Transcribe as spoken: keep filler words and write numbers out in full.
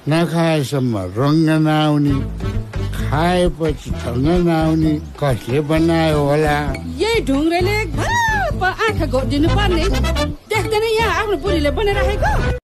नखाएसम्म रङ्ग नआउने खाएपछि ढङ्ग नआउने कसले बनायो होला यही ढुङ्ग्रेले आँखा घोटिदिनु पर्ने देख्दैन यहाँ आफ्नो बुढीले बनाइराखेको